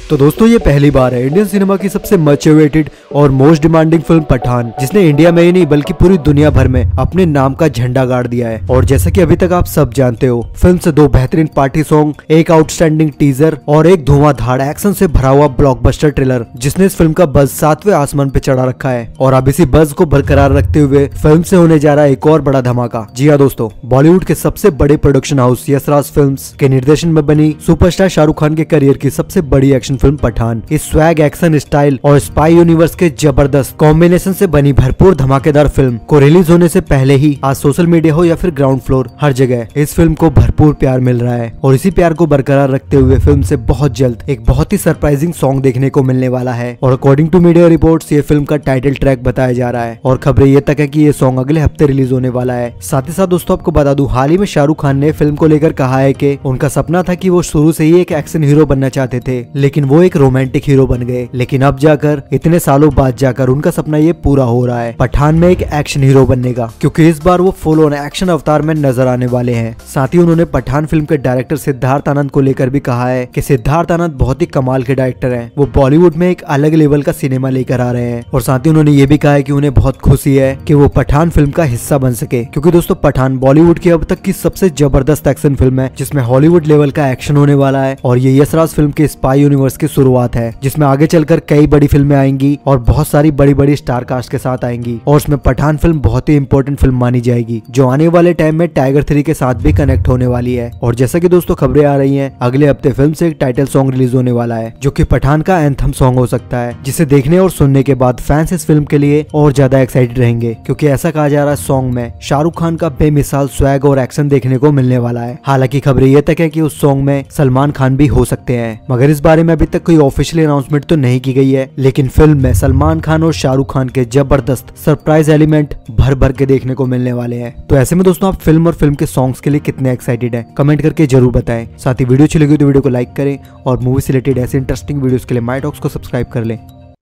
तो दोस्तों ये पहली बार है इंडियन सिनेमा की सबसे मच अवेटेड और मोस्ट डिमांडिंग फिल्म पठान, जिसने इंडिया में ही नहीं बल्कि पूरी दुनिया भर में अपने नाम का झंडा गाड़ दिया है। और जैसा कि अभी तक आप सब जानते हो, फिल्म से 2 बेहतरीन पार्टी सॉन्ग, एक आउटस्टैंडिंग टीजर और एक धुआंधार एक्शन से भरा हुआ ब्लॉकबस्टर ट्रेलर, जिसने इस फिल्म का बज़ 7वें आसमान पे चढ़ा रखा है। और अब इसी बज़ को बरकरार रखते हुए फिल्म से होने जा रहा है एक और बड़ा धमाका। जी हाँ दोस्तों, बॉलीवुड के सबसे बड़े प्रोडक्शन हाउस यशराज फिल्म्स के निर्देशन में बनी सुपरस्टार शाहरुख खान के करियर की सबसे बड़ी एक्शन फिल्म पठान इस स्वैग, एक्शन, स्टाइल और स्पाई यूनिवर्स के जबरदस्त कॉम्बिनेशन से बनी भरपूर धमाकेदार फिल्म को रिलीज होने से पहले ही आज सोशल मीडिया हो या फिर ग्राउंड फ्लोर, हर जगह इस फिल्म को भरपूर प्यार मिल रहा है। और इसी प्यार को बरकरार रखते हुए फिल्म से बहुत जल्द एक बहुत ही सरप्राइजिंग सॉन्ग देखने को मिलने वाला है। और अकॉर्डिंग टू मीडिया रिपोर्ट्स ये फिल्म का टाइटल ट्रैक बताया जा रहा है और खबरें ये तक है कि ये सॉन्ग अगले हफ्ते रिलीज होने वाला है। साथ ही साथ दोस्तों आपको बता दूं, हाल ही में शाहरुख खान ने फिल्म को लेकर कहा है कि उनका सपना था कि वो शुरू से ही एक एक्शन हीरो बनना चाहते थे, लेकिन वो एक रोमांटिक हीरो बन गए। लेकिन अब जाकर इतने सालों बाद जाकर उनका सपना ये पूरा हो रहा है पठान में एक एक्शन हीरो बनने का, क्योंकि इस बार वो फुल ऑन एक्शन अवतार में नजर आने वाले हैं। साथ ही उन्होंने पठान फिल्म के डायरेक्टर सिद्धार्थ आनंद को लेकर भी कहा है कि सिद्धार्थ आनंद बहुत ही कमाल के डायरेक्टर हैं, वो बॉलीवुड में एक अलग लेवल का सिनेमा लेकर आ रहे हैं। और साथ ही उन्होंने ये भी कहा है कि उन्हें बहुत खुशी है कि वो पठान फिल्म का हिस्सा बन सके, क्योंकि दोस्तों पठान बॉलीवुड की अब तक की सबसे जबरदस्त एक्शन फिल्म है, जिसमें हॉलीवुड लेवल का एक्शन होने वाला है। और ये यशराज फिल्म के स्पाई यूनिवर्स की शुरुआत है, जिसमें आगे चलकर कई बड़ी फिल्में आएंगी और बहुत सारी बड़ी बड़ी स्टार कास्ट के साथ आएंगी। और उसमें पठान फिल्म बहुत ही इंपॉर्टेंट फिल्म मानी जाएगी, जो आने वाले टाइम में टाइगर 3 के साथ भी कनेक्ट होने वाली है। और जैसा कि दोस्तों खबरें आ रही हैं, अगले हफ्ते फिल्म से एक टाइटल सॉन्ग रिलीज होने वाला है, जो कि पठान का एंथम सॉन्ग हो सकता है, जिसे देखने और सुनने के बाद फैंस इस फिल्म के लिए और ज्यादा एक्साइटेड रहेंगे, क्योंकि ऐसा कहा जा रहा है सॉन्ग में शाहरुख खान का बेमिसाल स्वैग और एक्शन देखने को मिलने वाला है। हालांकि खबरें ये तक है कि उस सॉन्ग में सलमान खान भी हो सकते हैं, मगर इस बारे में अभी तक कोई ऑफिशियल अनाउंसमेंट तो नहीं की गई है। लेकिन फिल्म में सलमान खान और शाहरुख खान के जबरदस्त सरप्राइज एलिमेंट भर भर के देखने को मिलने वाले हैं। तो ऐसे में दोस्तों आप फिल्म और फिल्म के सॉन्ग्स के लिए कितने एक्साइटेड हैं, कमेंट करके जरूर बताएं। साथ ही वीडियो अच्छी लगी तो वीडियो को लाइक करें और मूवी से रिलेटेड ऐसे इंटरेस्टिंग वीडियोस के लिए माय टॉक्स को सब्सक्राइब कर लें।